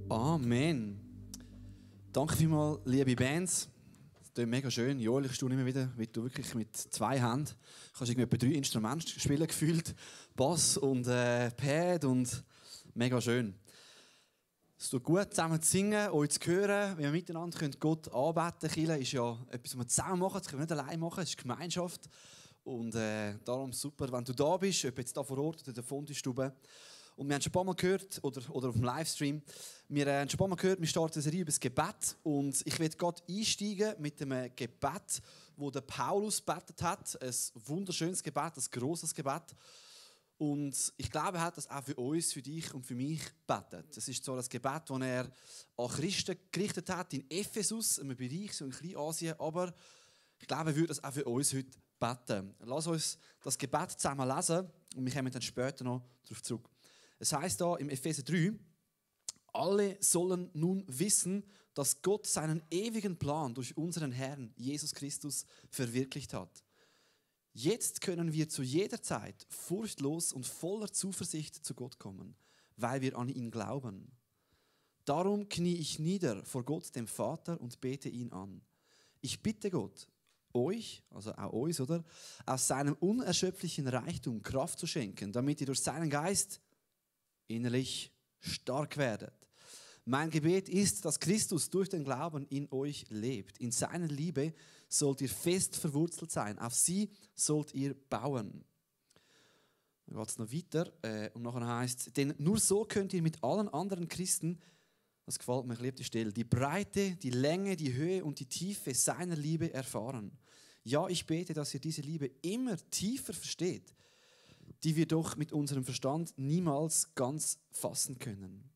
Amen. Danke vielmals, liebe Bands. Das klingt mega schön. Joel, ich staune immer wieder, wie du wirklich mit 2 Händen kannst irgendwie etwa 3 Instrumente spielen gefühlt. Bass und Pad und mega schön. Es tut gut, zusammen zu singen, euch zu hören, wie wir miteinander Gott anbeten können. Kirche ist ja etwas, was wir zusammen machen, das können wir nicht allein machen, es ist Gemeinschaft. Und darum super, wenn du da bist, ob jetzt da vor Ort oder in der Fundistube. Und wir haben schon ein paar Mal gehört, oder auf dem Livestream, wir haben schon ein paar Mal gehört, wir starten eine Serie über das Gebet. Und ich werde gerade einsteigen mit dem Gebet, das der Paulus gebetet hat. Ein wunderschönes Gebet, ein grosses Gebet. Und ich glaube, er hat das auch für uns, für dich und für mich gebetet. Das ist so das Gebet, das er an Christen gerichtet hat, in Ephesus, einem Bereich, so in Kleinasien. Aber ich glaube, er würde das auch für uns heute beten. Lass uns das Gebet zusammen lesen und wir kommen dann später noch darauf zurück. Es heißt da im Epheser 3, alle sollen nun wissen, dass Gott seinen ewigen Plan durch unseren Herrn Jesus Christus verwirklicht hat. Jetzt können wir zu jeder Zeit furchtlos und voller Zuversicht zu Gott kommen, weil wir an ihn glauben. Darum knie ich nieder vor Gott, dem Vater, und bete ihn an. Ich bitte Gott, euch, also auch uns, oder, aus seinem unerschöpflichen Reichtum Kraft zu schenken, damit ihr durch seinen Geist innerlich stark werdet. Mein Gebet ist, dass Christus durch den Glauben in euch lebt. In seiner Liebe sollt ihr fest verwurzelt sein. Auf sie sollt ihr bauen. Dann geht es noch weiter und nachher heißt es, denn nur so könnt ihr mit allen anderen Christen, das gefällt mir, ich liebe die Stelle, die Breite, die Länge, die Höhe und die Tiefe seiner Liebe erfahren. Ja, ich bete, dass ihr diese Liebe immer tiefer versteht, die wir doch mit unserem Verstand niemals ganz fassen können.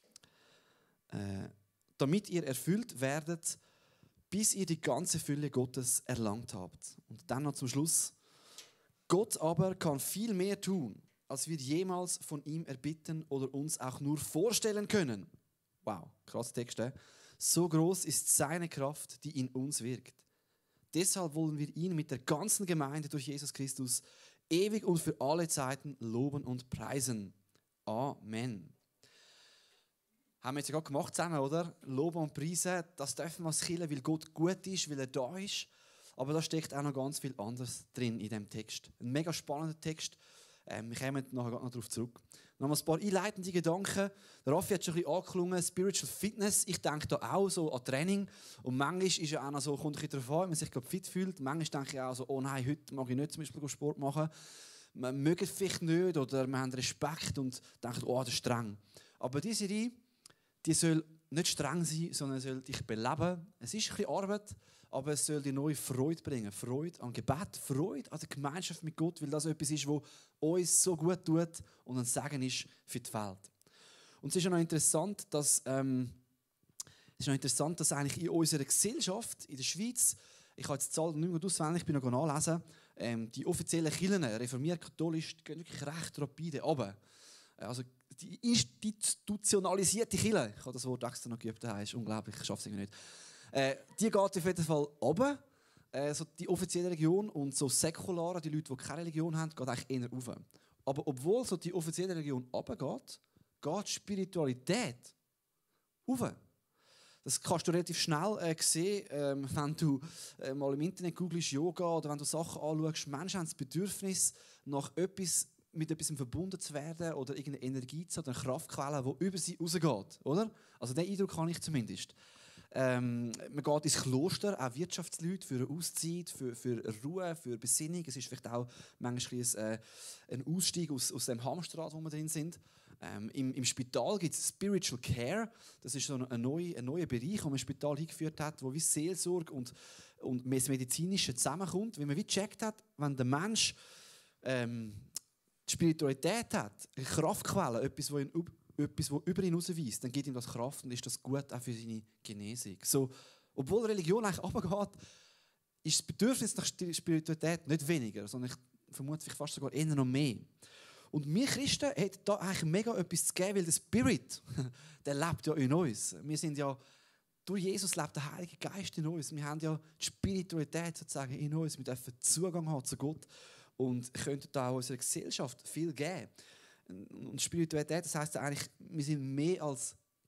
Damit ihr erfüllt werdet, bis ihr die ganze Fülle Gottes erlangt habt. Und dann noch zum Schluss. Gott aber kann viel mehr tun, als wir jemals von ihm erbitten oder uns auch nur vorstellen können. Wow, krasser Text, eh? So groß ist seine Kraft, die in uns wirkt. Deshalb wollen wir ihn mit der ganzen Gemeinde durch Jesus Christus ewig und für alle Zeiten loben und preisen. Amen. Haben wir jetzt ja gerade gemacht zusammen, oder? Loben und preisen, das dürfen wir als Kirche, weil Gott gut ist, weil er da ist. Aber da steckt auch noch ganz viel anderes drin in diesem Text. Ein mega spannender Text. Wir kommen nachher noch darauf zurück. Noch mal ein paar einleitende Gedanken. Der Raffi hat schon ein bisschen angeklungen, Spiritual Fitness. Ich denke da auch so an Training. Und manchmal ist ja auch noch so, kommt ein bisschen darauf an, wenn man sich gerade fit fühlt. Manchmal denke ich auch so, oh nein, heute mag ich nicht zum Beispiel Sport machen. Man mögt vielleicht nicht oder man hat Respekt und denkt, oh, das ist streng. Aber diese Serie, die soll nicht streng sein, sondern soll dich beleben. Es ist ein bisschen Arbeit, aber es soll dir neue Freude bringen. Freude am Gebet, Freude an der Gemeinschaft mit Gott, weil das etwas ist, was uns so gut tut und ein Segen ist für die Welt. Und es ist auch noch interessant, dass eigentlich in unserer Gesellschaft, in der Schweiz, ich habe jetzt die Zahl nicht mehr auswendig, ich bin noch nachlesen, die offiziellen Kirchen, reformiert, katholisch, gehen wirklich recht rapide runter. Also die institutionalisierte Kirche, ich habe das Wort extra noch geübt, das ist unglaublich, ich schaffe es irgendwie nicht. Die geht auf jeden Fall runter, so die offizielle Religion, und so säkulare, die Leute, die keine Religion haben, geht eigentlich eher rauf. Aber obwohl so die offizielle Religion runtergeht, geht die Spiritualität rauf. Das kannst du relativ schnell sehen, wenn du mal im Internet googelst Yoga oder wenn du Sachen anschaust. Menschen haben das Bedürfnis nach etwas, mit etwas verbunden zu werden oder irgendeine Energie zu haben, eine Kraftquelle, die über sie rausgeht. Oder? Also den Eindruck habe ich zumindest. Man geht ins Kloster, auch Wirtschaftsleute, für eine Auszeit, für Ruhe, für Besinnung. Es ist vielleicht auch manchmal ein Ausstieg aus dem Hamsterrad, wo wir drin sind. Im Spital gibt es Spiritual Care. Das ist so ein neuer Bereich, den man im Spital eingeführt hat, wo wie Seelsorge und das Medizinische zusammenkommt. Weil man wie gecheckt hat, wenn der Mensch die Spiritualität hat, eine Kraftquelle, etwas, das über ihn hinausweist, dann gibt ihm das Kraft und ist das gut auch für seine Genesung. So, obwohl Religion eigentlich runtergeht, ist das Bedürfnis nach Spiritualität nicht weniger, sondern ich vermute fast sogar eher noch mehr. Und wir Christen haben da eigentlich mega etwas zu geben, weil der Spirit, der lebt ja in uns. Wir sind ja, durch Jesus lebt der Heilige Geist in uns. Wir haben ja die Spiritualität sozusagen in uns. Wir dürfen Zugang haben zu Gott und könnten da auch unserer Gesellschaft viel geben. Und Spiritualität, das heisst eigentlich, wir sind mehr als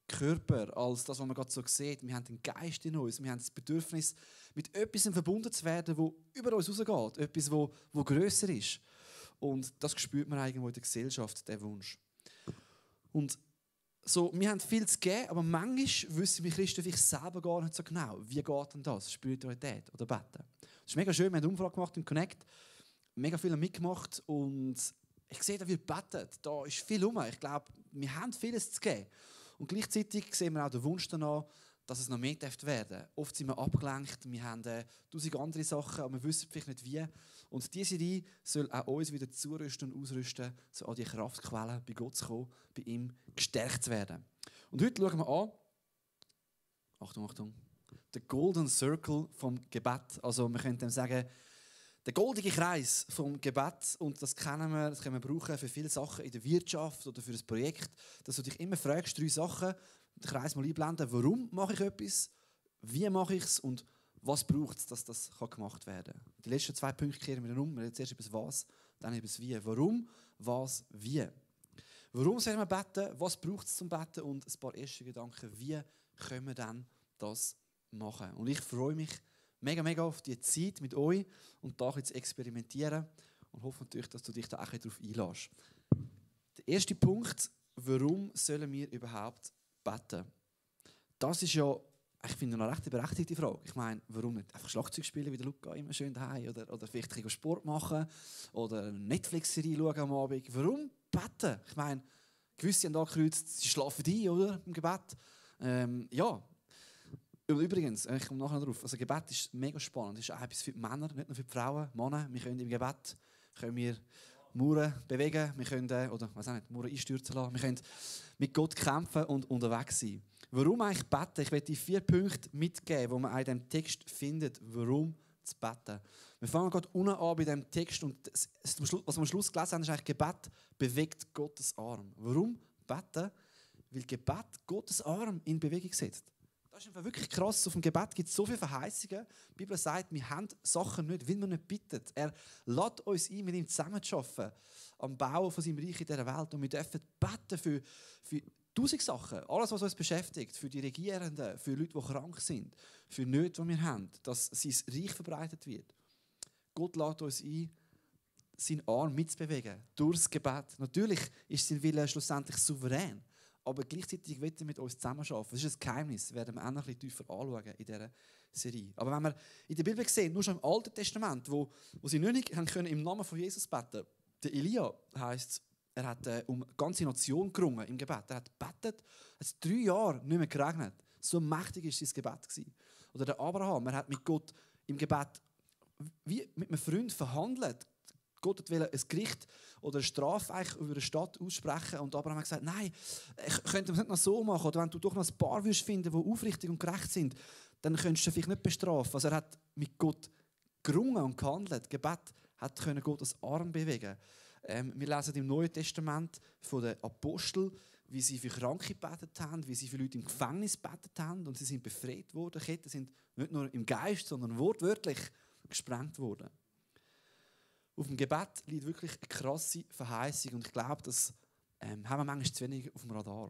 Körper, als das, was man gerade so sieht. Wir haben den Geist in uns, wir haben das Bedürfnis, mit etwas verbunden zu werden, das über uns rausgeht, etwas, das grösser ist. Und das spürt man irgendwo in der Gesellschaft, der Wunsch. Und so, wir haben viel zu geben, aber manchmal wissen wir Christen vielleicht selber gar nicht so genau, wie geht denn das, Spiritualität oder Beten. Das ist mega schön, wir haben eine Umfrage gemacht im Connect, mega viele mitgemacht und ich sehe, da wird betet, da ist viel rum. Ich glaube, wir haben vieles zu geben. Und gleichzeitig sehen wir auch den Wunsch danach, dass es noch mehr werden darf. Oft sind wir abgelenkt, wir haben 1000 andere Sachen, aber wir wissen vielleicht nicht wie. Und diese Reihe soll auch uns wieder zurüsten und ausrüsten, so an die Kraftquellen bei Gott zu kommen, bei ihm gestärkt zu werden. Und heute schauen wir an, Achtung, den Golden Circle vom Gebet. Also wir können dem sagen, der goldige Kreis vom Gebet. Und das kennen wir, das können wir brauchen für viele Sachen in der Wirtschaft oder für ein Projekt, dass du dich immer fragst, 3 Sachen, den Kreis mal einblenden, warum mache ich etwas, wie mache ich es und was braucht es, dass das gemacht werden kann. Die letzten 2 Punkte kehren wir dann um. Wir reden zuerst über das Was, dann über das Wie. Warum, was, wie. Warum sollen wir beten, was braucht es zum Beten und ein paar erste Gedanken, wie können wir dann das machen. Und ich freue mich mega auf die Zeit mit euch und da zu experimentieren und hoffe natürlich, dass du dich da auch darauf einlässt. Der erste Punkt, warum sollen wir überhaupt beten? Das ist ja, ich finde, eine recht berechtigte Frage. Ich meine, warum nicht einfach Schlagzeug spielen wie der Luca immer schön daheim oder vielleicht ein bisschen Sport machen oder eine Netflix-Serie schauen am Abend. Warum beten? Ich meine, gewisse haben da gekreuzt, sie schlafen ein, oder? Im Gebet. Ja. Und übrigens, ich komme nachher darauf, also Gebet ist mega spannend. Es ist auch etwas für die Männer, nicht nur für die Frauen. Männer, wir können im Gebet Mauern bewegen, wir können, oder was auch nicht, Mauern einstürzen lassen. Wir können mit Gott kämpfen und unterwegs sein. Warum eigentlich beten? Ich werde die 4 Punkte mitgeben, die man in diesem Text findet, warum zu beten. Wir fangen gerade unten an bei diesem Text und was wir am Schluss gelesen haben, ist eigentlich, Gebet bewegt Gottes Arm. Warum beten? Weil Gebet Gottes Arm in Bewegung setzt. Das ist einfach wirklich krass. Auf dem Gebet gibt es so viele Verheißungen. Die Bibel sagt, wir haben Sachen nicht, weil wir nicht bitten. Er lädt uns ein, mit ihm zusammenzuarbeiten am Bau von seinem Reich in dieser Welt. Und wir dürfen beten für 1000 Sachen. Alles, was uns beschäftigt. Für die Regierenden, für Leute, die krank sind, für Nöte, die wir haben. Dass sein Reich verbreitet wird. Gott lädt uns ein, seinen Arm mitzubewegen. Durch das Gebet. Natürlich ist sein Wille schlussendlich souverän. Aber gleichzeitig wollen wir mit uns zusammenarbeiten. Das ist ein Geheimnis, das werden wir auch noch ein bisschen tiefer anschauen in dieser Serie. Aber wenn wir in der Bibel sehen, nur schon im Alten Testament, wo sie nicht können im Namen von Jesus beten, der Elia heisst, er hat um eine ganze Nation gerungen im Gebet. Er hat gebetet, es hat 3 Jahre nicht mehr geregnet. So mächtig war sein Gebet gewesen. Oder der Abraham, er hat mit Gott im Gebet wie mit einem Freund verhandelt. Gott wollte ein Gericht oder eine Strafe über eine Stadt aussprechen und Abraham hat gesagt, nein, ich könnte es nicht noch so machen. Oder wenn du doch noch ein paar finden würdest, die aufrichtig und gerecht sind, dann könntest du vielleicht nicht bestrafen. Also er hat mit Gott gerungen und gehandelt. Gebet hat Gottes Arm bewegen. Wir lesen im Neuen Testament von den Aposteln, wie sie für Kranke gebetet haben, wie sie für Leute im Gefängnis gebetet haben und sie sind befreit worden. Ketten sind nicht nur im Geist, sondern wortwörtlich gesprengt worden. Auf dem Gebet liegt wirklich eine krasse Verheißung und ich glaube, das haben wir manchmal zu wenig auf dem Radar.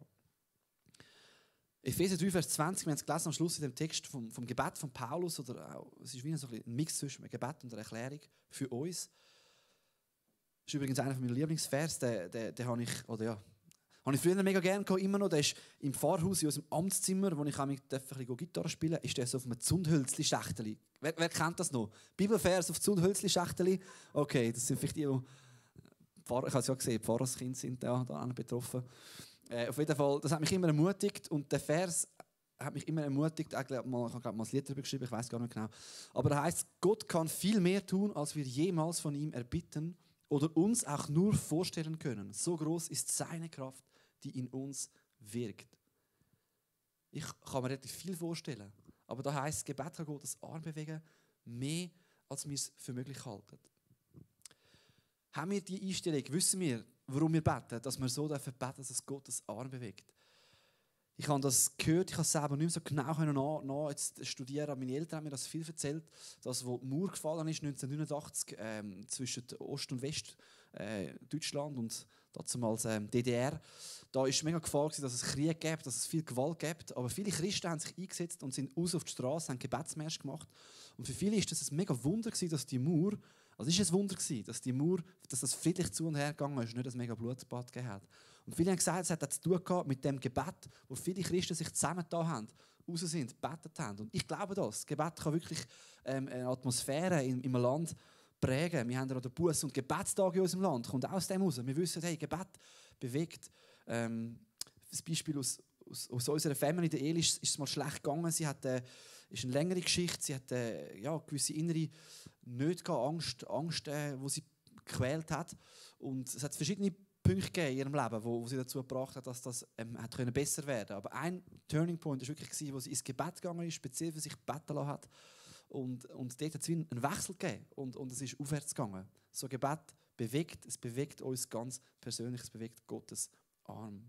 Epheser 3, Vers 20, wir haben es gelesen am Schluss in dem Text vom Gebet von Paulus, oder auch, es ist wie so ein Mix zwischen einem Gebet und einer Erklärung für uns. Das ist übrigens einer meiner Lieblingsvers, den habe ich früher mega gerne gehabt, immer noch. Der ist im Pfarrhaus in unserem Amtszimmer, wo ich ein bisschen Gitarre spielen durfte, ist der so auf einem Zundhölzli-Schächteli. Wer kennt das noch? Bibelvers auf Zundhölzli-Schächteli? Okay, das sind vielleicht die ich habe es ja gesehen, Pfarrerskinder sind da betroffen. Auf jeden Fall, das hat mich immer ermutigt und der Vers hat mich immer ermutigt. Ich habe mal ein Lied darüber geschrieben, ich weiß gar nicht genau. Aber da heißt, Gott kann viel mehr tun, als wir jemals von ihm erbitten oder uns auch nur vorstellen können. So groß ist seine Kraft, die in uns wirkt. Ich kann mir relativ viel vorstellen. Aber da heisst, Gebet kann Gottes Arm bewegen, mehr als wir es für möglich halten. Haben wir die Einstellung, wissen wir, warum wir beten, dass wir so beten dürfen, dass es Gottes Arm bewegt. Ich habe das gehört, ich habe es selber nicht mehr so genau jetzt studieren, aber meine Eltern haben mir das viel erzählt, dass wo die Mauer gefallen ist, 1989, zwischen Ost- und West Deutschland und damals DDR. Da war mega Gefahr, dass es Krieg gibt, dass es viel Gewalt gibt. Aber viele Christen haben sich eingesetzt und sind raus auf die Straße, haben Gebetsmärsche gemacht. Und für viele war das ein mega Wunder, dass die Mauer, also ist es ein Wunder, dass die Mauer, dass das friedlich zu und her gegangen ist und nicht ein mega Blutbad gegeben hat. Und viele haben gesagt, es hat zu tun gehabt mit dem Gebet, wo viele Christen sich zusammengetan haben, raus sind, gebetet haben. Und ich glaube das. Das Gebet kann wirklich eine Atmosphäre im Land prägen. Wir haben ja den Buß- und Gebetstag in unserem Land. Kommt aus dem raus. Wir wissen, hey, Gebet bewegt. Das Beispiel aus unserer Family, der Eli, ist es mal schlecht gegangen. Sie hat ist eine längere Geschichte. Sie hat gewisse innere Nöte, Angst, die sie gequält hat. Und es hat verschiedene Punkte gegeben in ihrem Leben, wo sie dazu gebracht hat, dass das hat besser werden konnte. Aber ein Turning Point war wirklich, wo sie ins Gebet gegangen ist, speziell für sich beten lassen hat. Und dort hat es einen Wechsel gegeben und es ist aufwärts gegangen. So Gebet bewegt, es bewegt uns ganz persönlich, es bewegt Gottes Arm.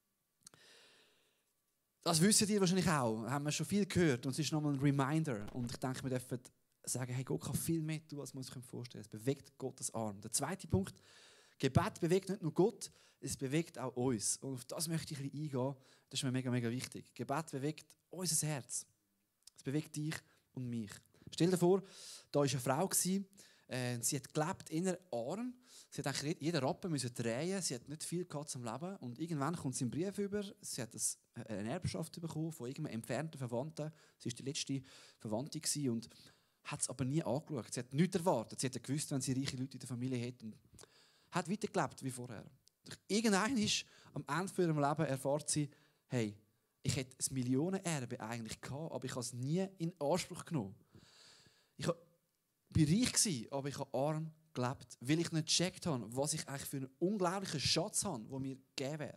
Das wissen ihr wahrscheinlich auch, haben wir schon viel gehört und es ist nochmal ein Reminder. Und ich denke, wir dürfen sagen, hey, Gott kann viel mehr tun, als wir uns vorstellen können. Es bewegt Gottes Arm. Der zweite Punkt, Gebet bewegt nicht nur Gott, es bewegt auch uns. Und auf das möchte ich ein bisschen eingehen, das ist mir mega, mega wichtig. Gebet bewegt unser Herz. Es bewegt dich und mich. Stell dir vor, da war eine Frau, sie hat gelebt innerarm. Sie hat eigentlich jeden Rappen müssen drehen. Sie hat nicht viel gehabt zum Leben. Und irgendwann kommt sie einen Brief über. Sie hat eine Erbschaft bekommen von irgendeinem entfernten Verwandten. Sie war die letzte Verwandte und hat es aber nie angeschaut. Sie hat nichts erwartet. Sie hat ja gewusst, wenn sie reiche Leute in der Familie hat. Und hat weitergelebt wie vorher. Irgendwann ist am Ende von ihrem Leben erfährt sie, hey, ich hätte ein Millionenerbe eigentlich gehabt, aber ich habe es nie in Anspruch genommen. Ich war reich, aber ich habe arm gelebt, weil ich nicht gecheckt habe, was ich eigentlich für einen unglaublichen Schatz habe, der mir gegeben wäre.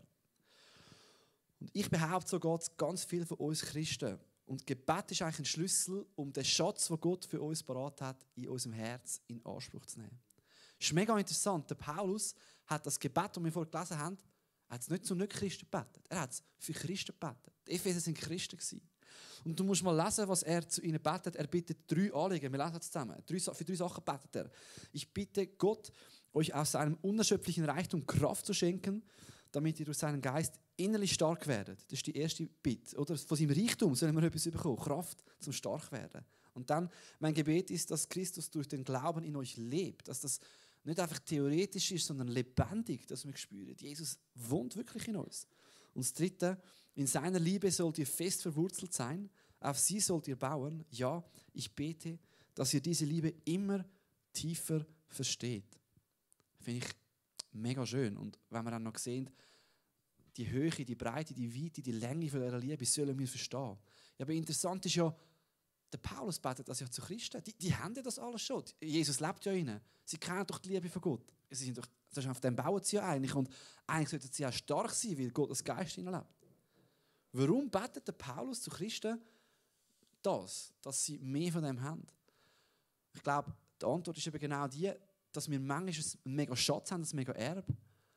Und ich behaupte, so geht es ganz viel von uns Christen. Und Gebet ist eigentlich ein Schlüssel, um den Schatz, den Gott für uns parat hat, in unserem Herz in Anspruch zu nehmen. Das ist mega interessant. Der Paulus hat das Gebet, das wir vorhin gelesen haben, hat es nicht zu Nicht-Christen gebetet. Er hat es für Christen gebetet. Die Epheser waren Christen. Und du musst mal lesen, was er zu ihnen betet. Er bittet 3 Anliegen. Wir lesen es zusammen. Für 3 Sachen betet er. Ich bitte Gott, euch aus seinem unerschöpflichen Reichtum Kraft zu schenken, damit ihr durch seinen Geist innerlich stark werdet. Das ist die erste Bitte. Oder von seinem Reichtum sollen wir etwas bekommen. Kraft zum stark werden. Und dann, mein Gebet ist, dass Christus durch den Glauben in euch lebt. Dass das nicht einfach theoretisch ist, sondern lebendig, dass wir spüren. Jesus wohnt wirklich in uns. Und das Dritte, in seiner Liebe sollt ihr fest verwurzelt sein. Auf sie sollt ihr bauen. Ja, ich bete, dass ihr diese Liebe immer tiefer versteht. Finde ich mega schön. Und wenn wir dann noch sehen, die Höhe, die Breite, die Weite, die Länge von dieser Liebe sollen wir verstehen. Ja, aber interessant ist ja, der Paulus betet das ja zu Christen. Die haben ja das alles schon. Jesus lebt ja in ihnen. Sie kennen doch die Liebe von Gott. Sie sind doch, auf dem bauen sie ja eigentlich. Und eigentlich sollten sie auch stark sein, weil Gott das Geist in ihnen lebt. Warum betet der Paulus zu Christen das, dass sie mehr von dem haben? Ich glaube, die Antwort ist eben genau die, dass wir manchmal einen mega Schatz haben, ein mega Erbe.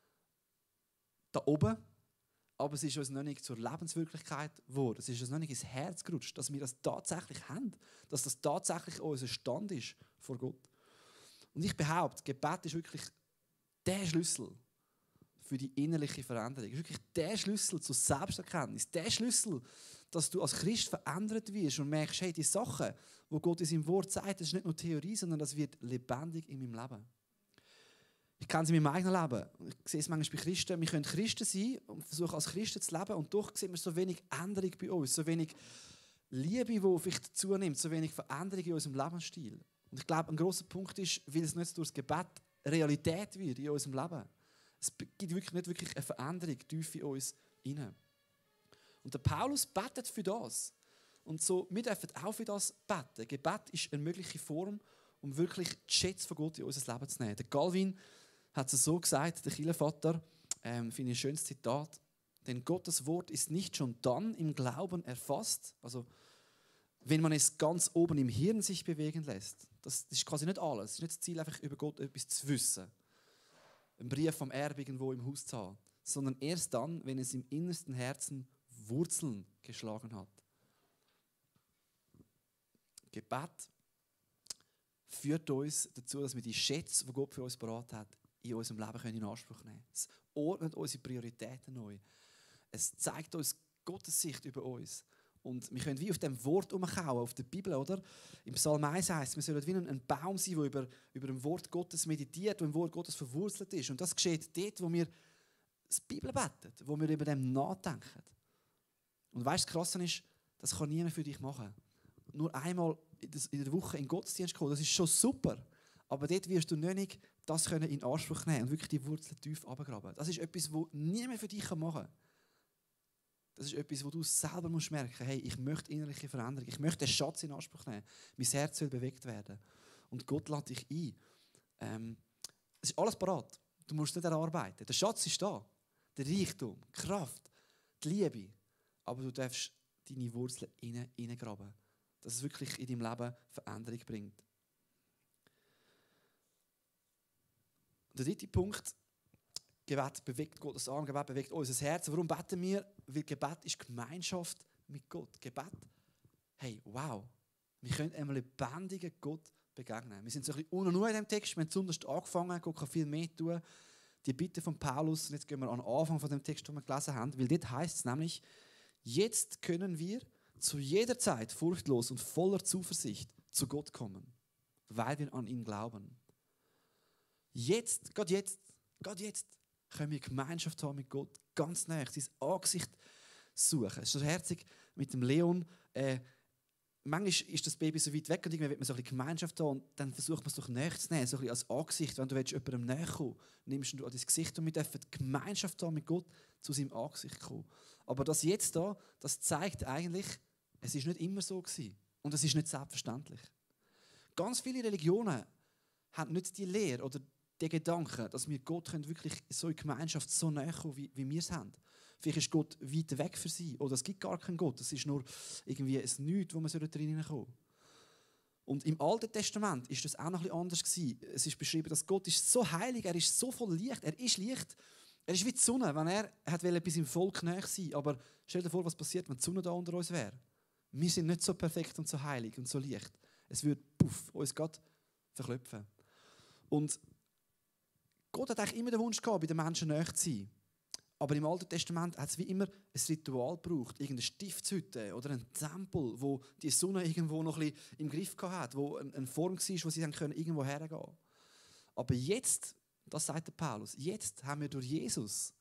Da oben. Aber es ist uns noch nicht zur Lebenswirklichkeit geworden. Es ist uns noch nicht ins Herz gerutscht, dass wir das tatsächlich haben. Dass das tatsächlich unser Stand ist vor Gott. Und ich behaupte, Gebet ist wirklich der Schlüssel für die innerliche Veränderung. Es ist wirklich der Schlüssel zur Selbsterkenntnis. Der Schlüssel, dass du als Christ verändert wirst und merkst, hey, die Sachen, die Gott in seinem Wort sagt, das ist nicht nur Theorie, sondern das wird lebendig in meinem Leben. Ich kenne es in meinem eigenen Leben. Ich sehe es manchmal bei Christen. Wir können Christen sein und versuchen, als Christen zu leben. Und doch sehen wir so wenig Änderung bei uns. So wenig Liebe, die vielleicht zunimmt. So wenig Veränderung in unserem Lebensstil. Und ich glaube, ein grosser Punkt ist, weil es nicht durch das Gebet Realität wird in unserem Leben. Es gibt wirklich nicht wirklich eine Veränderung tief in uns hinein. Und der Paulus betet für das. Und so, wir dürfen auch für das beten. Gebet ist eine mögliche Form, um wirklich die Schätze von Gott in unser Leben zu nehmen. Der Calvin hat es so gesagt, der Kirchenvater, finde ich ein schönes Zitat, denn Gottes Wort ist nicht schon dann im Glauben erfasst, also wenn man es ganz oben im Hirn sich bewegen lässt. Das ist quasi nicht alles. Es ist nicht das Ziel, einfach über Gott etwas zu wissen. Einen Brief vom Erbe irgendwo im Haus zu haben. Sondern erst dann, wenn es im innersten Herzen Wurzeln geschlagen hat. Gebet führt uns dazu, dass wir die Schätze, die Gott für uns parat hat, in unserem Leben in Anspruch nehmen können. Es ordnet unsere Prioritäten neu. Es zeigt uns Gottes Sicht über uns. Und wir können wie auf dem Wort umkauen, auf der Bibel, oder? Im Psalm 1 heisst, wir sollen wie ein Baum sein, der über dem Wort Gottes meditiert, der im Wort Gottes verwurzelt ist. Und das geschieht dort, wo wir die Bibel beten, wo wir über dem nachdenken. Und weißt du, das Krasse ist, das kann niemand für dich machen. Nur einmal in der Woche in den Gottesdienst kommen, das ist schon super. Aber dort wirst du nicht das können in Anspruch nehmen und wirklich die Wurzeln tief abgraben. Das ist etwas, was niemand für dich machen kann. Das ist etwas, wo du selber musst merken, hey, ich möchte innerliche Veränderung, ich möchte den Schatz in Anspruch nehmen. Mein Herz soll bewegt werden. Und Gott lädt dich ein. Es ist alles parat. Du musst nicht erarbeiten. Der Schatz ist da. Der Reichtum, die Kraft, die Liebe. Aber du darfst deine Wurzeln hineingraben. Dass es wirklich in deinem Leben Veränderung bringt. Der dritte Punkt, Gebet bewegt Gottes Arm, Gebet bewegt unser Herz. Warum beten wir? Weil Gebet ist Gemeinschaft mit Gott. Gebet, hey, wow, wir können einem lebendigen Gott begegnen. Wir sind so ein bisschen unten in diesem Text, wir haben zuerst angefangen, Gott kann viel mehr tun. Die Bitte von Paulus, und jetzt gehen wir an den Anfang von dem Text, den wir gelesen haben, weil dort heißt es nämlich, jetzt können wir zu jeder Zeit furchtlos und voller Zuversicht zu Gott kommen, weil wir an ihn glauben. Jetzt, Gott jetzt, können wir Gemeinschaft haben mit Gott, ganz nah, sein Angesicht suchen. Es ist so herzig mit dem Leon. Manchmal ist das Baby so weit weg und irgendwie will man so ein bisschen Gemeinschaft haben und dann versucht man es doch näher zu nehmen, so ein bisschen als Angesicht. Wenn du jemandem näher kommen willst, nimmst du an dein Gesicht und wir dürfen Gemeinschaft haben mit Gott, zu seinem Angesicht kommen. Aber das jetzt da, das zeigt eigentlich, es ist nicht immer so gewesen. Und es ist nicht selbstverständlich. Ganz viele Religionen haben nicht die Lehre oder den Gedanken, dass wir Gott wirklich so in Gemeinschaft so näher kommen, wie wir es haben. Vielleicht ist Gott weit weg für sie. Oder es gibt gar keinen Gott. Es ist nur irgendwie ein Nichts, wo man drinnen kommen soll. Und im Alten Testament ist das auch noch ein bisschen anders gewesen. Es ist beschrieben, dass Gott ist so heilig, er ist so voll Licht. Er ist Licht. Er ist wie die Sonne, wenn er wollte bis im Volk näher sein. Aber stell dir vor, was passiert, wenn die Sonne da unter uns wäre. Wir sind nicht so perfekt und so heilig und so Licht. Es würde uns Gott verklopfen. Und Gott hat eigentlich immer den Wunsch gehabt, bei den Menschen näher zu sein. Aber im Alten Testament hat es wie immer ein Ritual gebraucht. Irgendeine Stiftshütte oder ein Tempel, wo die Sonne irgendwo noch ein bisschen im Griff hatte, wo eine Form war, wo sie dann irgendwo hergehen können. Aber jetzt, das sagt der Paulus, jetzt haben wir durch Jesus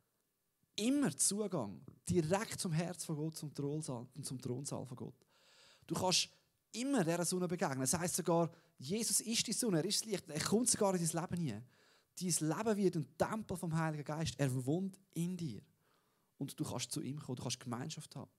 immer Zugang direkt zum Herz von Gott, zum Thronsaal von Gott. Du kannst immer dieser Sonne begegnen. Das heisst sogar, Jesus ist die Sonne, er ist das Licht, er kommt sogar in dein Leben hinein. Dein Leben wird ein Tempel vom Heiligen Geist. Er wohnt in dir. Und du kannst zu ihm kommen, du kannst Gemeinschaft haben.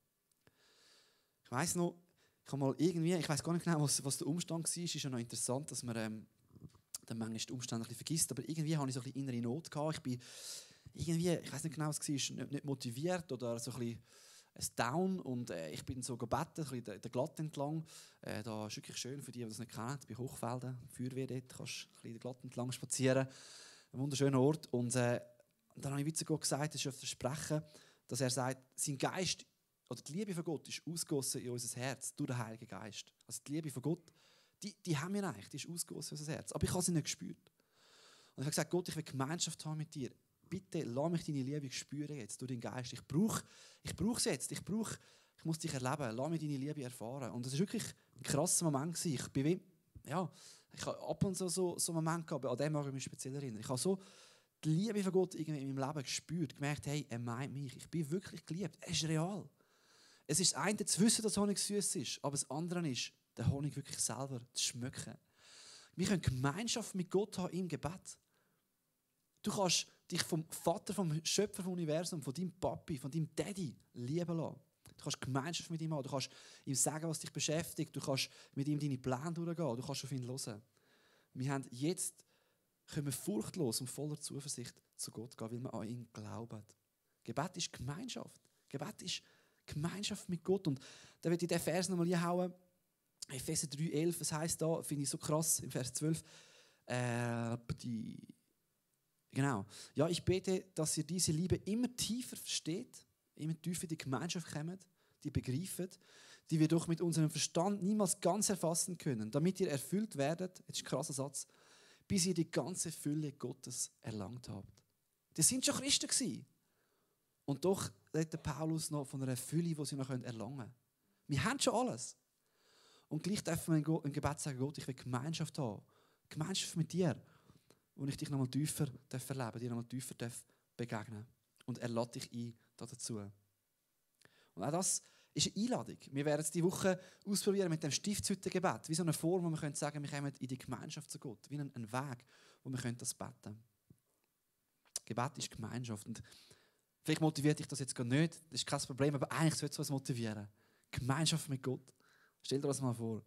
Ich weiss noch, ich weiss gar nicht genau, was der Umstand war. Es ist ja noch interessant, dass man dann manchmal die Umstände ein bisschen vergisst. Aber irgendwie hatte ich so ein bisschen innere Not gehabt. Ich bin irgendwie, ich weiss nicht genau, was es war, nicht motiviert oder so ein bisschen ein Down. Und ich bin so gebeten, ein bisschen den Glatt entlang. Da ist wirklich schön für die das nicht kennen. Bei Hochfelden, Feuerwehr dort, kannst du ein bisschen den Glatt entlang spazieren. Ein wunderschöner Ort. Und dann habe ich zu Gott gesagt, das ist ein Versprechen, dass er sagt, sein Geist oder die Liebe von Gott ist ausgegossen in unser Herz durch den Heiligen Geist. Also die Liebe von Gott, die haben wir eigentlich, die ist ausgegossen in unser Herz. Aber ich habe sie nicht gespürt. Und ich habe gesagt, Gott, ich will Gemeinschaft haben mit dir. Bitte lass mich deine Liebe spüren jetzt durch den Geist. Ich brauche es jetzt. Ich muss dich erleben. Lass mich deine Liebe erfahren. Und das war wirklich ein krasser Moment. Ich habe ab und zu so einen Moment gehabt, an den mag ich mich speziell erinnern. Ich habe so die Liebe von Gott irgendwie in meinem Leben gespürt, gemerkt, hey, er meint mich. Ich bin wirklich geliebt. Er ist real. Es ist das eine, zu wissen, dass Honig süß ist, aber das andere ist, den Honig wirklich selber zu schmecken. Wir können Gemeinschaft mit Gott haben im Gebet. Du kannst dich vom Vater, vom Schöpfer vom Universum, von deinem Papi, von deinem Daddy lieben lassen. Du kannst Gemeinschaft mit ihm haben, du kannst ihm sagen, was dich beschäftigt, du kannst mit ihm deine Pläne durchgehen, du kannst auf ihn hören. Können wir furchtlos und voller Zuversicht zu Gott gehen, weil wir an ihn glauben. Gebet ist Gemeinschaft. Gebet ist Gemeinschaft mit Gott. Und da will ich den Vers nochmal hinhauen. Epheser 3,11, was heisst da, finde ich so krass, im Vers 12. Genau. Ja, ich bete, dass ihr diese Liebe immer tiefer versteht, immer tiefer in die Gemeinschaft kommt, die begreift, die wir doch mit unserem Verstand niemals ganz erfassen können, damit ihr erfüllt werdet, jetzt ist ein krasser Satz, bis ihr die ganze Fülle Gottes erlangt habt. Die sind schon Christen gewesen. Und doch redet Paulus noch von einer Fülle, die sie noch erlangen können. Wir haben schon alles. Und gleich dürfen wir im Gebet sagen, Gott, ich will Gemeinschaft haben. Gemeinschaft mit dir, wo ich dich noch mal tiefer erleben darf, dir noch mal tiefer begegnen darf. Und er lädt dich ein dazu. Und auch das ist eine Einladung. Wir werden es diese Woche ausprobieren mit dem Stiftshüttengebet. Wie so eine Form, wo wir können sagen, wir kommen in die Gemeinschaft zu Gott. Wie ein Weg, wo wir das beten können. Gebet ist Gemeinschaft. Und vielleicht motiviert dich das jetzt gar nicht. Das ist kein Problem, aber eigentlich sollte es was motivieren. Gemeinschaft mit Gott. Stell dir das mal vor.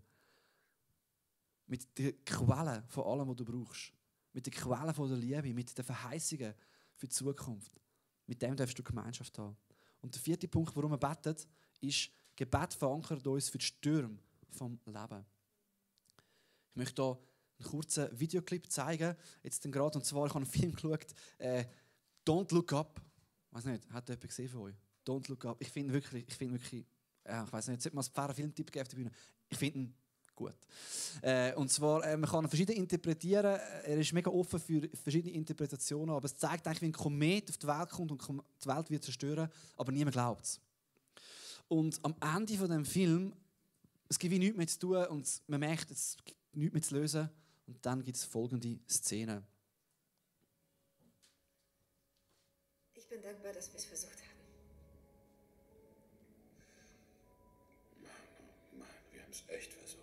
Mit den Quellen von allem, was du brauchst. Mit den Quellen von der Liebe, mit den Verheißungen für die Zukunft. Mit dem darfst du Gemeinschaft haben. Und der vierte Punkt, warum wir beten, ist, Gebet verankert uns für die Stürme vom Leben. Ich möchte hier einen kurzen Videoclip zeigen. Jetzt gerade, und zwar, ich habe einen Film geschaut, Don't Look Up. Ich weiß nicht, hat jemand gesehen von euch? Don't Look Up. Ich finde wirklich, ja, ich weiß nicht, sollte man als Pfarrer Filmtipp geben auf der Bühne. Ich finde ihn gut. Und zwar, man kann ihn verschieden interpretieren. Er ist mega offen für verschiedene Interpretationen, aber es zeigt eigentlich, wie ein Komet auf die Welt kommt und die Welt wird zerstören, aber niemand glaubt es. Und am Ende von dem Film, es gibt wie nichts mehr zu tun und man merkt, es gibt nichts mehr zu lösen. Und dann gibt es folgende Szene. Ich bin dankbar, dass wir es versucht haben. Mann, wir haben es echt versucht.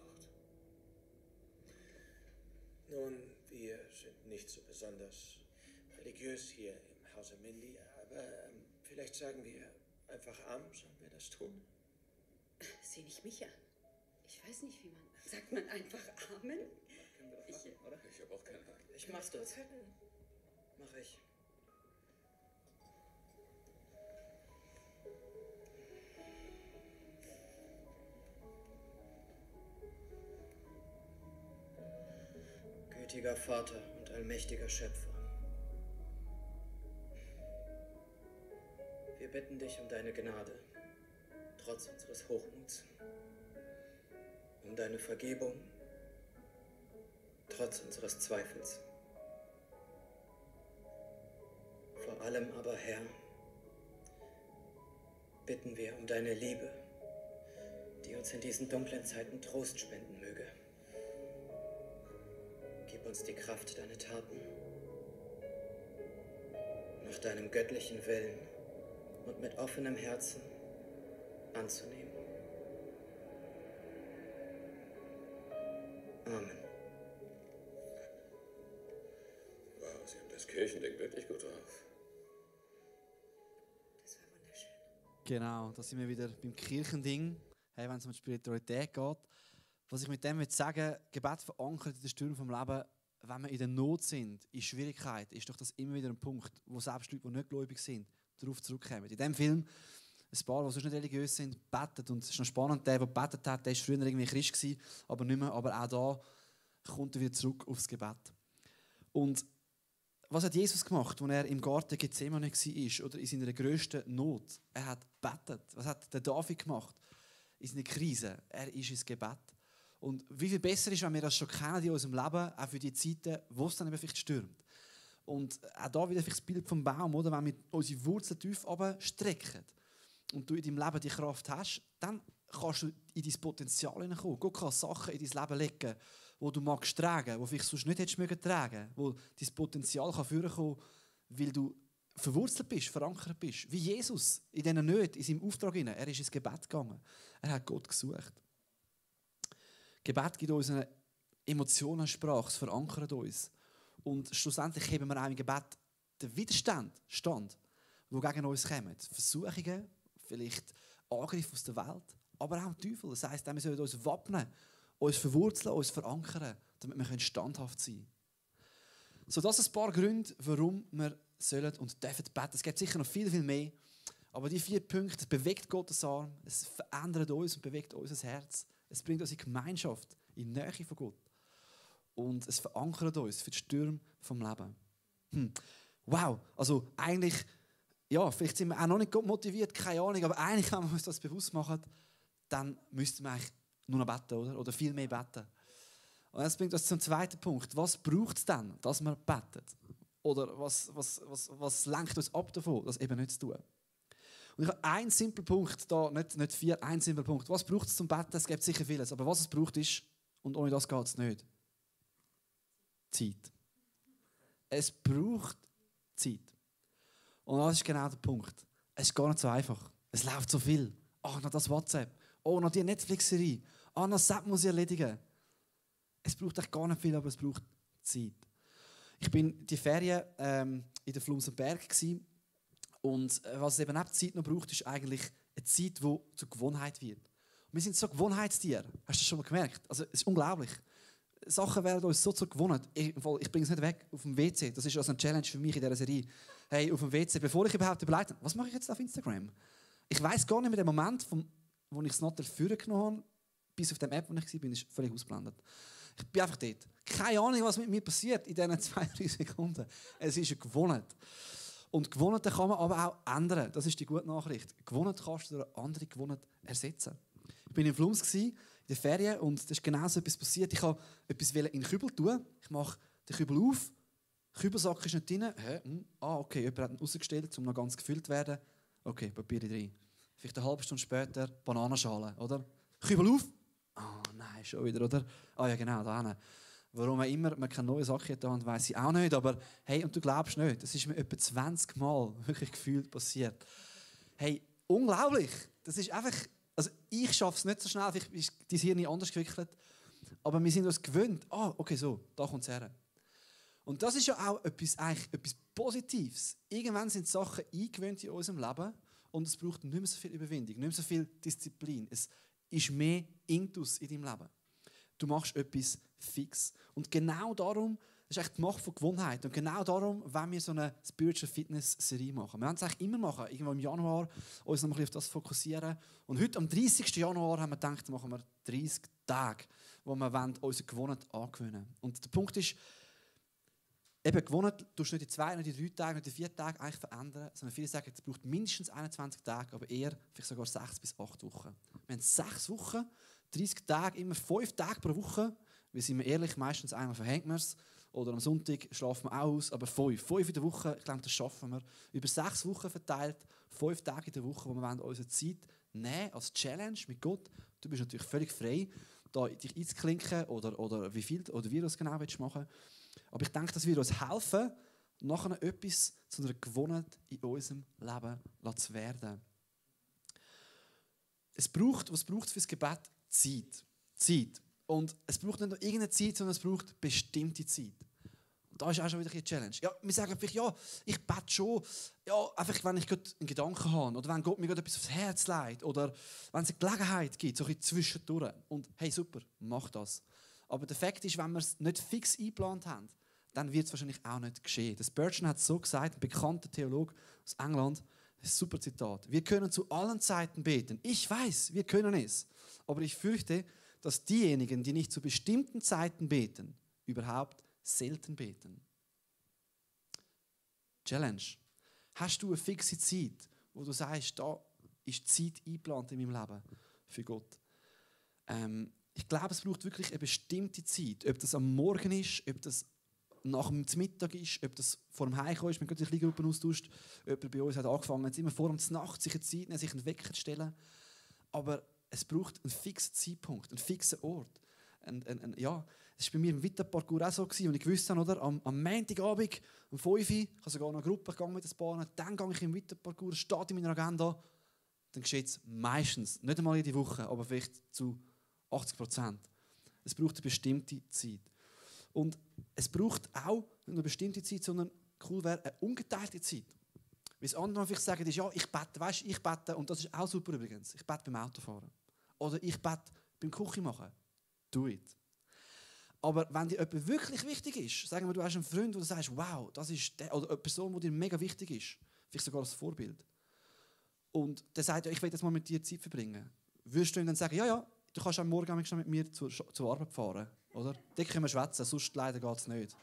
Nun, wir sind nicht so besonders religiös hier im Hause Mindy, aber vielleicht sagen wir einfach Amen, sollen wir das tun? Sieh nicht mich an. Ich weiß nicht, wie man... Sagt man einfach Amen? Können wir das machen, oder? Ich habe auch keine Ahnung. Ich mach's das. Mach ich. Gütiger Vater und allmächtiger Schöpfer, wir bitten dich um deine Gnade, trotz unseres Hochmuts, um deine Vergebung, trotz unseres Zweifels. Vor allem aber, Herr, bitten wir um deine Liebe, die uns in diesen dunklen Zeiten Trost spenden möge. Gib uns die Kraft, deine Taten nach deinem göttlichen Willen und mit offenem Herzen anzunehmen. Amen. Wow, Sie haben das Kirchending wirklich gut drauf. Das war wunderschön. Genau, da sind wir wieder beim Kirchending, hey, wenn es um die Spiritualität geht. Was ich mit dem sagen will, Gebet verankert in den Stürmen vom Leben, wenn wir in der Not sind, in Schwierigkeit, ist doch das immer wieder ein Punkt, wo selbst Leute, die nicht gläubig sind, darauf zurückkommen. In diesem Film, ein paar, die sonst nicht religiös sind, beten. Und es ist noch spannend, der gebetet hat, der war früher irgendwie Christ gewesen, aber nicht mehr. Aber auch da kommt er wieder zurück aufs Gebet. Und was hat Jesus gemacht, als er im Garten Gethsemane war oder in seiner grössten Not? Er hat gebetet. Was hat der David gemacht in seiner Krise? Er ist ins Gebet. Und wie viel besser ist, wenn wir das schon kennen in unserem Leben, auch für die Zeiten, wo es dann eben vielleicht stürmt. Und auch da wieder das Bild vom Baum, oder? Wenn wir unsere Wurzeln tief strecken und du in deinem Leben die Kraft hast, dann kannst du in dein Potenzial hineinkommen. Gott kann Sachen in dein Leben legen, die du magst tragen, die vielleicht sonst nicht hättest mögen tragen, wo dein Potenzial vorkommen kann, weil du verwurzelt bist, verankert bist. Wie Jesus in diesen Nöten, in seinem Auftrag hinein. Er ist ins Gebet gegangen. Er hat Gott gesucht. Gebet gibt uns eine Emotionensprache, es verankert uns. Und schlussendlich heben wir auch im Gebet den Widerstand, der gegen uns kommt. Versuchungen, vielleicht Angriffe aus der Welt, aber auch Teufel. Das heisst, wir sollen uns wappnen, uns verwurzeln, uns verankern, damit wir standhaft sein können. So, das sind ein paar Gründe, warum wir sollen und dürfen beten. Es gibt sicher noch viel, viel mehr. Aber die 4 Punkte, es bewegt Gottes Arm, es verändert uns und bewegt unser Herz. Es bringt uns in Gemeinschaft, in die Nähe von Gott. Und es verankert uns für die Stürme vom Leben. Wow, also eigentlich, ja, vielleicht sind wir auch noch nicht Gott motiviert, keine Ahnung, aber eigentlich, wenn wir uns das bewusst machen, dann müssten wir eigentlich nur noch beten, oder viel mehr beten. Und das bringt uns zum zweiten Punkt. Was braucht es denn, dass wir beten? Oder was lenkt uns ab davon, das eben nicht zu tun? Und ich habe einen simplen Punkt, da, nicht vier, einen simplen Punkt. Was braucht es zum Beten? Es gibt sicher vieles. Aber was es braucht ist, und ohne das geht es nicht, Zeit. Es braucht Zeit. Und das ist genau der Punkt. Es ist gar nicht so einfach. Es läuft so viel. Noch das WhatsApp. Noch die Netflix-Serie. Noch das Sepp muss ich erledigen. Es braucht echt gar nicht viel, aber es braucht Zeit. Ich bin die Ferien in der Flumsenberg gsi. Und was es eben neben Zeit noch braucht, ist eigentlich eine Zeit, die zur Gewohnheit wird. Und wir sind so Gewohnheitstiere. Hast du das schon mal gemerkt? Also, es ist unglaublich. Sachen werden uns so zur Gewohnheit. Ich bringe es nicht weg auf dem WC. Das ist also eine Challenge für mich in dieser Serie. Hey, auf dem WC, bevor ich überhaupt überlege, was mache ich jetzt auf Instagram? Ich weiss gar nicht mehr den Moment, wo ich das Nattel vorgenommen habe, bis auf der App, wo ich war, ist völlig ausgeblendet. Ich bin einfach dort. Keine Ahnung, was mit mir passiert in diesen 2-3 Sekunden. Es ist eine Gewohnheit. Und Gewohnheiten kann man aber auch ändern. Das ist die gute Nachricht. Gewohnheiten kannst du durch eine andere Gewohnheit ersetzen. Ich war in Flums in der Ferien und da ist genau so etwas passiert. Ich wollte etwas in den Kübel tun. Ich mache den Kübel auf. Der Kübelsack ist nicht drin. Okay, jemand hat ihn rausgestellt, um noch ganz gefüllt zu werden. Okay, Papier rein. Vielleicht eine halbe Stunde später Bananenschale, oder? Kübel auf. Nein, schon wieder, oder? Ja, genau, da hinten. Warum auch immer man keine neue Sache da hat, weiss ich auch nicht. Aber hey, und du glaubst nicht, das ist mir etwa 20 Mal wirklich gefühlt passiert. Hey, unglaublich. Das ist einfach, also ich schaffe es nicht so schnell, vielleicht ist dein Hirn nicht anders gewickelt. Aber wir sind uns gewöhnt. Okay, so, da kommt es her. Und das ist ja auch etwas Positives. Irgendwann sind Sachen eingewöhnt in unserem Leben und es braucht nicht mehr so viel Überwindung, nicht mehr so viel Disziplin. Es ist mehr Intus in deinem Leben. Du machst etwas fix. Und genau darum, das ist echt die Macht von Gewohnheit. Und genau darum wollen wir so eine Spiritual Fitness Serie machen. Wir wollen es eigentlich immer machen, irgendwo im Januar, uns noch mal auf das fokussieren. Und heute, am 30. Januar, haben wir gedacht, machen wir 30 Tage, wo wir unsere Gewohnheit angewöhnen wollen. Und der Punkt ist, eben Gewohnheit tust du nicht in 2, nicht in 3 Tagen, nicht in 4 Tagen eigentlich verändern, sondern viele sagen, es braucht mindestens 21 Tage, aber eher vielleicht sogar 6 bis 8 Wochen. Wir haben 6 Wochen, 30 Tage, immer 5 Tage pro Woche. Wir sind ehrlich, meistens einmal verhängt wir es. Oder am Sonntag schlafen wir auch aus, aber 5 in der Woche, ich glaube, das schaffen wir. Über 6 Wochen verteilt, 5 Tage in der Woche, wo wir unsere Zeit nehmen als Challenge mit Gott. Du bist natürlich völlig frei, da dich einzuklinken oder wie viel oder wie du es genau machen willst. Aber ich denke, das wird uns helfen, nachher etwas zu einer Gewohnheit in unserem Leben zu werden. Was braucht es für das Gebet? Zeit. Und es braucht nicht nur irgendeine Zeit, sondern es braucht bestimmte Zeit. Und da ist auch schon wieder eine Challenge. Ja, wir sagen vielleicht, ja, ich bete schon, ja, einfach wenn ich gerade einen Gedanken habe oder wenn Gott mir gerade etwas aufs Herz legt oder wenn es eine Gelegenheit gibt, so ein bisschen zwischendurch. Und hey, super, mach das. Aber der Fakt ist, wenn wir es nicht fix eingeplant haben, dann wird es wahrscheinlich auch nicht geschehen. Das Spurgeon hat es so gesagt, ein bekannter Theologe aus England, ein super Zitat. Wir können zu allen Zeiten beten. Ich weiß, wir können es. Aber ich fürchte, dass diejenigen, die nicht zu bestimmten Zeiten beten, überhaupt selten beten. Challenge. Hast du eine fixe Zeit, wo du sagst, da ist Zeit eingeplant in meinem Leben für Gott? Ich glaube, es braucht wirklich eine bestimmte Zeit. Ob das am Morgen ist, ob das nach dem Mittag ist, ob das vor dem Heimkommen ist, wenn man die Kleingruppen austauscht. Jemand bei uns hat angefangen, jetzt immer vor der Nacht sich eine Zeit nehmen, sich einen Wecker zu stellen. Aber es braucht einen fixen Zeitpunkt, einen fixen Ort. Ja, das war bei mir im Vita-Parcours auch so, als ich wusste, oder, am Montagabend, um 5 Uhr, ich habe sogar noch eine Gruppe gegangen mit den Bahnen, dann gehe ich im Vita-Parcours, es steht in meiner Agenda, dann geschieht es meistens, nicht einmal jede Woche, aber vielleicht zu 80%. Es braucht eine bestimmte Zeit. Und es braucht auch nicht nur eine bestimmte Zeit, sondern cool wäre eine ungeteilte Zeit. Weil das andere vielleicht sagen, ist, ja, ich bete, und das ist auch super übrigens, ich bete beim Autofahren. Oder ich bete beim Küche machen. Do it. Aber wenn dir jemand wirklich wichtig ist, sagen wir, du hast einen Freund, wo du sagst, wow, das ist der, oder eine Person, die dir mega wichtig ist, vielleicht sogar als Vorbild, und der sagt, ja, ich will jetzt mal mit dir Zeit verbringen, würdest du ihm dann sagen, ja, du kannst am Morgen mit mir zur Arbeit fahren, oder? Da können wir schwätzen, sonst leider geht es nicht.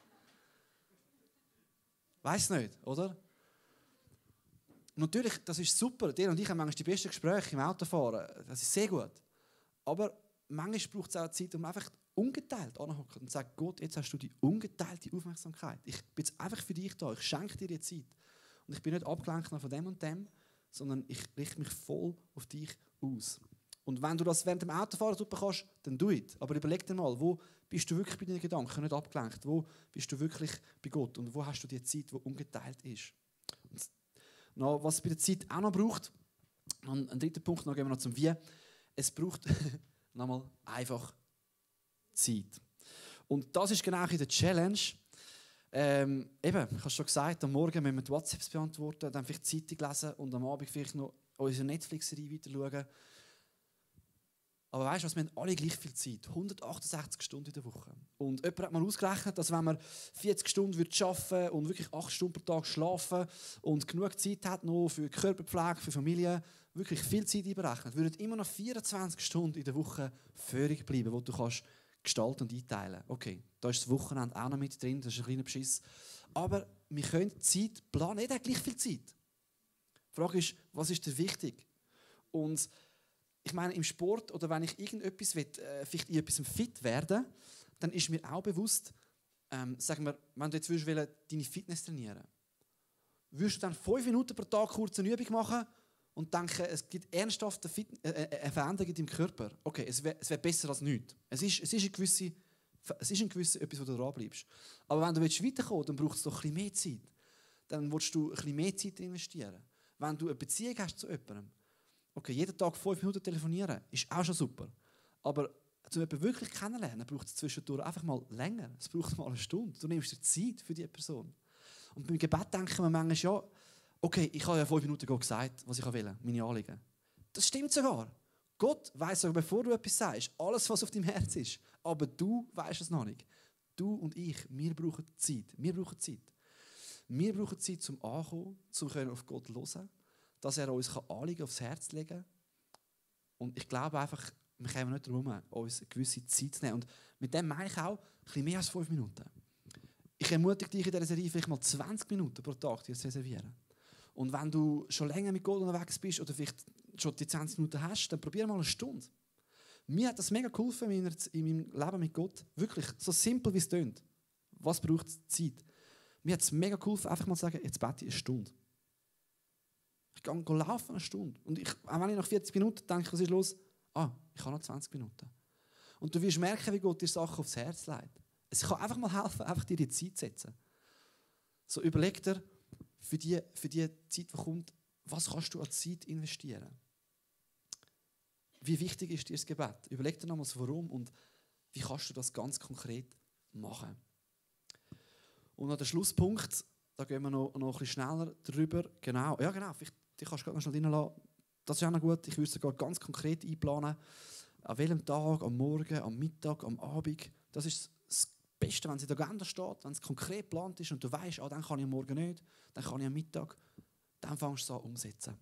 Weiss nicht, oder? Natürlich, das ist super, dir und ich haben manchmal die besten Gespräche im Autofahren, das ist sehr gut. Aber manchmal braucht es auch Zeit, um einfach ungeteilt anhocken und sagen, Gott, jetzt hast du die ungeteilte Aufmerksamkeit. Ich bin jetzt einfach für dich da, ich schenke dir die Zeit. Und ich bin nicht abgelenkt von dem und dem, sondern ich richte mich voll auf dich aus. Und wenn du das während dem Autofahren super kannst, dann do it. Aber überleg dir mal, wo bist du wirklich bei deinen Gedanken nicht abgelenkt? Wo bist du wirklich bei Gott? Und wo hast du die Zeit, die ungeteilt ist? Und noch, was es bei der Zeit auch noch braucht, ein dritter Punkt, dann gehen wir noch zum Wie. Es braucht nochmal einfach Zeit. Und das ist genau in der Challenge. Eben, ich habe schon gesagt, am Morgen müssen wir die WhatsApps beantworten, dann vielleicht die Zeitung lesen und am Abend vielleicht noch unsere Netflix-Serie weiter schauen. Aber weißt du was, wir haben alle gleich viel Zeit. 168 Stunden in der Woche. Und jemand hat mal ausgerechnet, dass wenn man 40 Stunden arbeiten würde und wirklich 8 Stunden pro Tag schlafen und genug Zeit hat noch für Körperpflege, für Familie, wirklich viel Zeit einberechnet, würden immer noch 24 Stunden in der Woche übrig bleiben, die du kannst gestalten und einteilen. Okay, da ist das Wochenende auch noch mit drin, das ist ein kleiner Beschiss. Aber wir können die Zeit planen, jeder hat gleich viel Zeit. Die Frage ist, was ist dir wichtig? Und ich meine, im Sport oder wenn ich irgendetwas will, vielleicht in etwas fit werden, dann ist mir auch bewusst, sagen wir, wenn du jetzt deine Fitness trainieren würdest du dann 5 Minuten pro Tag kurz eine Übung machen und denken, es gibt ernsthafte Veränderungen im Körper. Okay, es wär besser als nichts. Es ist ein gewisses etwas, wo du dranbleibst. Aber wenn du weiterkommen willst, dann braucht es doch ein bisschen mehr Zeit. Dann willst du ein bisschen mehr Zeit investieren. Wenn du eine Beziehung hast zu jemandem, okay, jeden Tag 5 Minuten telefonieren, ist auch schon super. Aber um jemanden wirklich kennenlernen, braucht es zwischendurch einfach mal länger. Es braucht mal eine Stunde. Du nimmst dir Zeit für diese Person. Und beim Gebet denken wir manchmal, ja, okay, ich habe ja 5 Minuten gesagt, was ich will, meine Anliegen. Das stimmt sogar. Gott weiss sogar, bevor du etwas sagst, alles, was auf deinem Herz ist. Aber du weißt es noch nicht. Du und ich, wir brauchen Zeit. Wir brauchen Zeit. Wir brauchen Zeit zum Ankommen, zum auf Gott hören, dass er uns Anliegen aufs Herz legen kann. Und ich glaube einfach, wir kommen nicht darum, uns eine gewisse Zeit zu nehmen. Und mit dem meine ich auch ein bisschen mehr als 5 Minuten. Ich ermutige dich in dieser Serie vielleicht mal 20 Minuten pro Tag zu reservieren. Und wenn du schon länger mit Gott unterwegs bist oder vielleicht schon die 20 Minuten hast, dann probier mal eine Stunde. Mir hat das mega geholfen in meinem Leben mit Gott. Wirklich, so simpel wie es klingt. Was braucht es? Zeit. Mir hat es mega geholfen, einfach mal zu sagen, jetzt bete ich eine Stunde. Ich gehe laufen eine Stunde. Und auch wenn ich nach 40 Minuten denke, was ist los? Ich habe noch 20 Minuten. Und du wirst merken, wie Gott dir Sachen aufs Herz legt. Es kann einfach mal helfen, einfach dir die Zeit zu setzen. So überleg dir für die Zeit, die kommt, was kannst du an Zeit investieren? Wie wichtig ist dir das Gebet? Überleg dir nochmals, warum und wie kannst du das ganz konkret machen. Und an den Schlusspunkt, da gehen wir noch ein bisschen schneller drüber. Genau, vielleicht die kannst du gerade noch schnell reinlassen. Das ist auch noch gut. Ich würde es sogar ganz konkret einplanen. An welchem Tag, am Morgen, am Mittag, am Abend. Das ist das Beste, wenn es in der Agenda steht, wenn es konkret geplant ist und du weißt, dann kann ich am Morgen nicht, dann kann ich am Mittag. Dann fängst du es an umsetzen.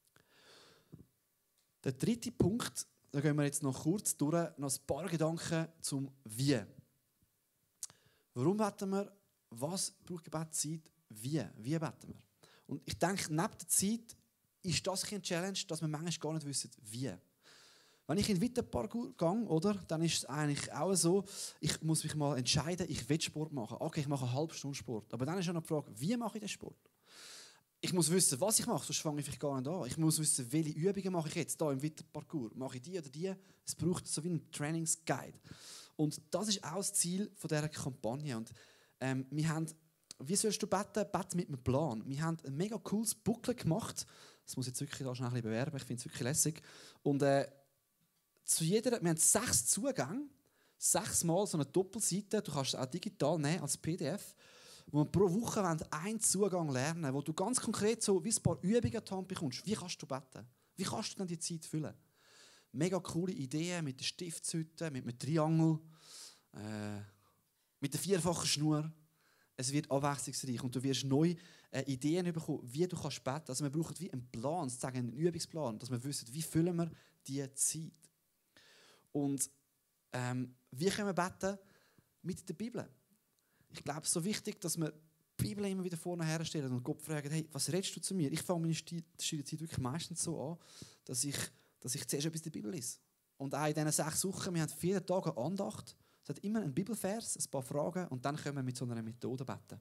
Der dritte Punkt, da gehen wir jetzt noch kurz durch, noch ein paar Gedanken zum Wie. Warum beten wir? Was braucht Gebet Zeit? Wie? Wie beten wir? Und ich denke, neben der Zeit ist das eine Challenge, dass wir manchmal gar nicht wissen, wie. Wenn ich in den Weiterparcours gehe, oder, dann ist es eigentlich auch so, ich muss mich mal entscheiden, ich will Sport machen. Okay, ich mache eine halbe Stunde Sport. Aber dann ist ja noch die Frage, wie mache ich den Sport? Ich muss wissen, was ich mache, sonst fange ich vielleicht gar nicht an. Ich muss wissen, welche Übungen mache ich jetzt hier im Weiterparcours. Mache ich die oder die? Es braucht so wie einen Trainingsguide. Und das ist auch das Ziel dieser Kampagne. Und wir haben, wie sollst du beten? Beten mit einem Plan. Wir haben ein mega cooles Booklet gemacht. Das muss ich jetzt wirklich da schnell ein bisschen bewerben. Ich finde es wirklich lässig. Und wir haben 6 Zugänge, 6 Mal so eine Doppelseite. Du kannst es auch digital nehmen als PDF. Wo wir pro Woche einen Zugang lernen, wo du ganz konkret so wie ein paar Übungen an die Hand bekommst. Wie kannst du beten? Wie kannst du dann die Zeit füllen? Mega coole Ideen mit der Stiftshütte, mit einem Triangel, mit der 4-fachen Schnur. Es wird abwechslungsreich und du wirst neue Ideen bekommen, wie du kannst beten. Also wir brauchen wie einen Plan, sozusagen einen Übungsplan, dass wir wissen, wie füllen wir diese Zeit. Und wie können wir beten? Mit der Bibel. Ich glaube, es ist so wichtig, dass wir die Bibel immer wieder vorne herstellen und Gott fragen, hey, was redest du zu mir? Ich fange meine Studienzeit wirklich meistens so an, dass ich zuerst etwas in der Bibel lese. Und auch in diesen 6 Wochen, wir haben 4 Tage Andacht, Es hat immer einen Bibelvers, ein paar Fragen und dann können wir mit so einer Methode beten.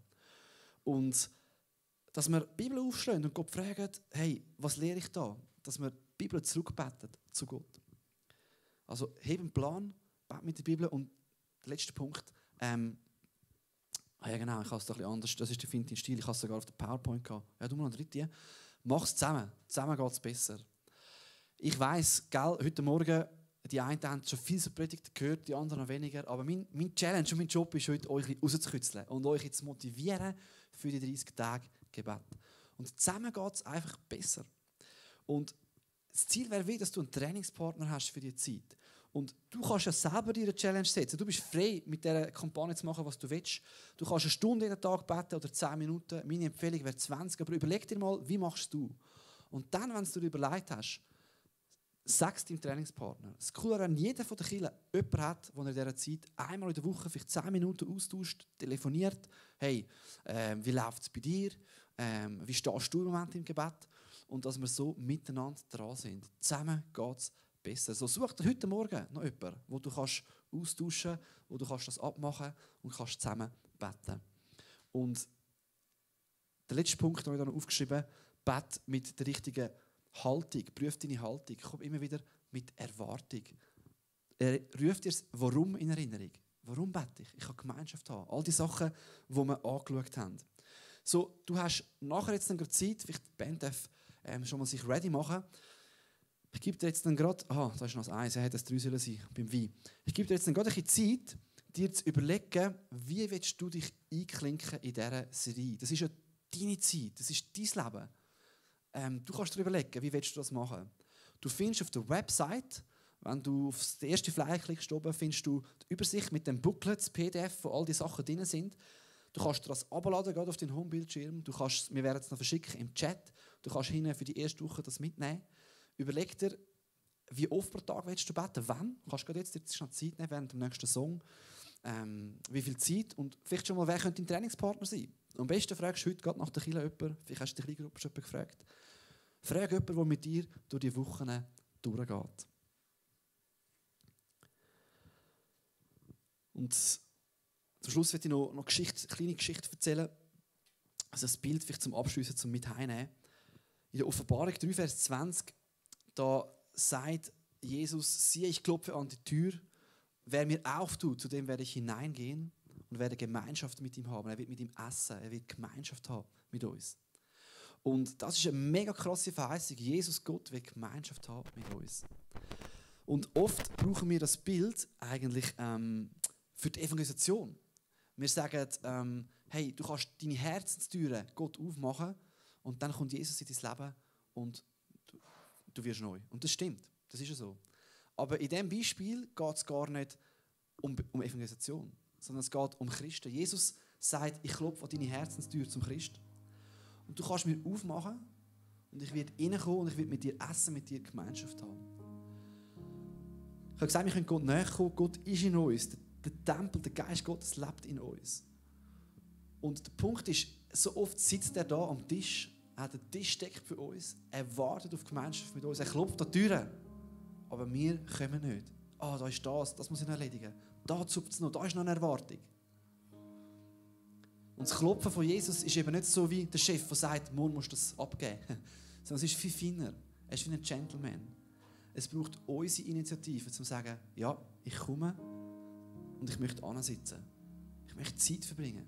Und dass wir die Bibel aufschlagen und Gott fragen, hey, was lehre ich da? Dass wir die Bibel zurückbeten zu Gott. Also heb einen Plan, bete mit der Bibel und der letzte Punkt, ja genau, ich habe es doch ein bisschen anders, das ist der Fintin-Stil, ich habe es sogar auf der PowerPoint gehabt. Ja, du mal eine dritte. Mach es zusammen, zusammen geht es besser. Ich weiss, gell, heute Morgen, die einen haben schon viel zur Predigt gehört, die anderen noch weniger, aber mein Challenge und mein Job ist heute, euch rauszukitzeln und euch jetzt motivieren für die 30 Tage Gebet. Und zusammen geht es einfach besser. Und das Ziel wäre wie, dass du einen Trainingspartner hast für die Zeit. Und du kannst ja selber dir eine Challenge setzen. Du bist frei, mit dieser Kampagne zu machen, was du willst. Du kannst eine Stunde jeden Tag beten oder 10 Minuten. Meine Empfehlung wäre 20. Aber überleg dir mal, wie machst du? Und dann, wenn du dir überlegt hast, sag es deinem Trainingspartner. Das Coole, wenn jeder von den Kindern jemanden hat, der in dieser Zeit einmal in der Woche vielleicht 10 Minuten austauscht, telefoniert. Hey, wie läuft es bei dir? Wie stehst du im Moment im Gebet? Und dass wir so miteinander dran sind. Zusammen geht es besser. So, such dir heute Morgen noch jemanden, wo du kannst austauschen kannst, wo du kannst das abmachen und kannst zusammen beten. Und der letzte Punkt, den ich noch aufgeschrieben habe, bete mit der richtigen Haltung. Prüf deine Haltung. Komm immer wieder mit Erwartung. Ruf dir das Warum in Erinnerung. Warum bete ich? Ich kann Gemeinschaft haben. All die Sachen, die wir angeschaut haben. So, du hast nachher jetzt eine Zeit, vielleicht die Band darf schon mal sich ready machen. Ich gebe dir jetzt dann gerade, da ist noch das Eis, hätte das 3 sollen sein beim Wein. Ich gebe dir jetzt dann gerade ein bisschen Zeit, dir zu überlegen, wie willst du dich einklinken in dieser Serie. Das ist ja deine Zeit, das ist dein Leben. Du kannst dir überlegen, wie willst du das machen. Du findest auf der Website, wenn du auf das erste Flyer klickst, oben, findest du die Übersicht mit dem Booklet, das PDF, wo all die Sachen drin sind. Du kannst dir das abladen, gerade auf deinen Homebildschirm. Wir werden es noch verschicken im Chat. Du kannst hinten für die erste Woche das mitnehmen. Überleg dir, wie oft pro Tag willst du beten, wann. Du kannst jetzt noch Zeit nehmen während dem nächsten Song. Wie viel Zeit und vielleicht schon mal, wer könnte dein Trainingspartner sein? Am besten fragst du heute gerade nach der Kirche jemanden, vielleicht hast du die Kleingruppe schon gefragt. Frag jemanden, der mit dir durch die Wochen durchgeht. Und zum Schluss werde ich noch eine kleine Geschichte erzählen. Also ein Bild vielleicht zum Abschliessen, zum mit heimnehmen. In der Offenbarung 3, Vers 20, da sagt Jesus, siehe, ich klopfe an die Tür. Wer mir auftut, zu dem werde ich hineingehen und werde Gemeinschaft mit ihm haben. Er wird mit ihm essen, er wird Gemeinschaft haben mit uns. Und das ist eine mega krasse Verheißung. Jesus, Gott, will Gemeinschaft haben mit uns. Und oft brauchen wir das Bild eigentlich für die Evangelisation. Wir sagen, hey, du kannst deine Herzenstüren Gott aufmachen und dann kommt Jesus in dein Leben und du wirst neu. Und das stimmt, das ist ja so. Aber in diesem Beispiel geht es gar nicht um Evangelisation, sondern es geht um Christen. Jesus sagt, ich klopfe an deine Herzenstür zum Christ. Und du kannst mir aufmachen und ich werde reinkommen und ich werde mit dir essen, mit dir Gemeinschaft haben. Ich habe gesagt, wir können Gott näher kommen. Gott ist in uns. Der Tempel, der Geist Gottes lebt in uns. Und der Punkt ist, so oft sitzt er da am Tisch, er hat den Tisch deckt für uns, er wartet auf Gemeinschaft mit uns, er klopft an die Türen. Aber wir kommen nicht. Da ist das muss ich noch erledigen. Da zupft es noch, da ist noch eine Erwartung. Und das Klopfen von Jesus ist eben nicht so wie der Chef, der sagt, morgen musst du das abgeben. Sondern es ist viel feiner. Er ist wie ein Gentleman. Es braucht unsere Initiative, um zu sagen, ja, ich komme und ich möchte ansitzen. Ich möchte Zeit verbringen.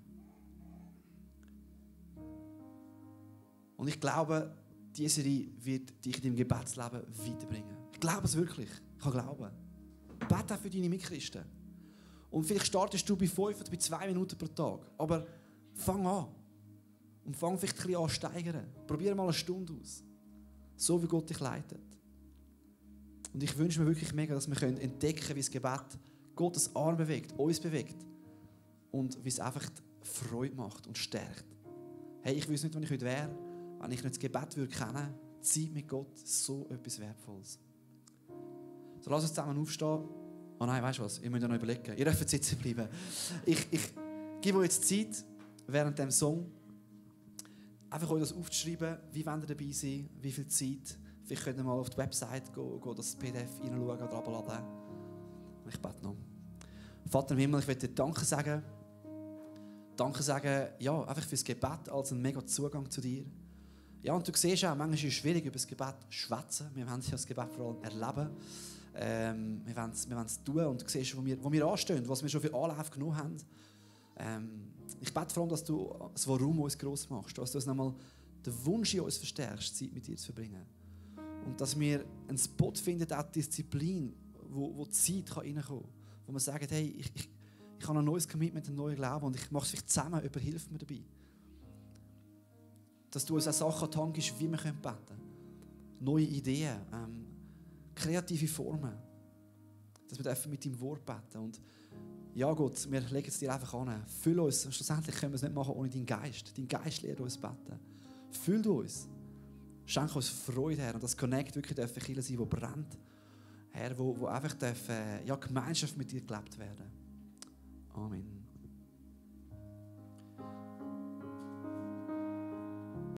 Und ich glaube, diese Serie wird dich in deinem Gebetsleben weiterbringen. Ich glaube es wirklich. Ich kann glauben. Bete auch für deine Mitchristen. Und vielleicht startest du bei 5 oder bei 2 Minuten pro Tag. Aber fang an. Und fang vielleicht ein bisschen an zu steigern. Probier mal eine Stunde aus. So wie Gott dich leitet. Und ich wünsche mir wirklich mega, dass wir entdecken können, wie das Gebet Gottes Arm bewegt, uns bewegt. Und wie es einfach Freude macht und stärkt. Hey, ich weiß nicht, wo ich heute wäre, wenn ich nicht das Gebet würde kennen. Zeit mit Gott, so etwas Wertvolles. So, lass uns zusammen aufstehen. Oh nein, weißt du was? Ihr müsst ja noch überlegen. Ihr dürft sitzen bleiben. Ich gebe euch jetzt Zeit, während dem Song, einfach euch das aufzuschreiben, wie wollt ihr dabei sein, wie viel Zeit. Vielleicht könnt ihr mal auf die Website gehen das PDF reinschauen oder abladen. Ich bete noch. Vater im Himmel, ich möchte dir Danke sagen. Danke sagen, ja, einfach fürs Gebet als einen mega Zugang zu dir. Ja, und du siehst auch, manchmal ist es schwierig, über das Gebet zu schwätzen. Wir wollen ja das Gebet vor allem erleben. Wir wollen es tun und du siehst, wo wir anstehen, was wir schon für Anlauf genommen haben. Ich bete vor allem, dass du das Warum uns gross machst, dass du uns nochmal den Wunsch in uns verstärkst, Zeit mit dir zu verbringen. Und dass wir einen Spot finden, auch Disziplin, wo die Zeit reinkommen kann. Wo man sagt, hey, ich habe ein neues Commitment, einen neuen Glauben und ich mache es vielleicht zusammen, jemand hilft mir dabei. Dass du uns auch Sachen an die Hand gibst, wie wir beten können. Neue Ideen, kreative Formen. Dass wir mit deinem Wort beten. Und ja Gott, wir legen es dir einfach an. Füll uns. Schlussendlich können wir es nicht machen ohne deinen Geist. Dein Geist lehrt uns beten. Füll uns. Schenk uns Freude, Herr. Und das Connect wirklich darf Kirche sein, die brennt. Herr, wo einfach Gemeinschaft mit dir gelebt werden. Amen.